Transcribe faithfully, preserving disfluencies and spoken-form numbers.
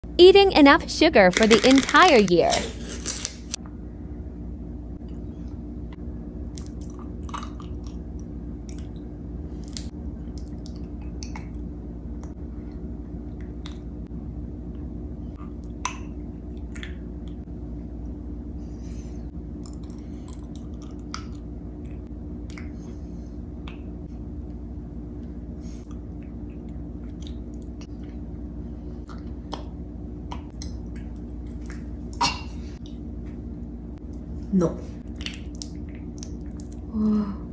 Eating enough sugar for the entire year. No. Oh.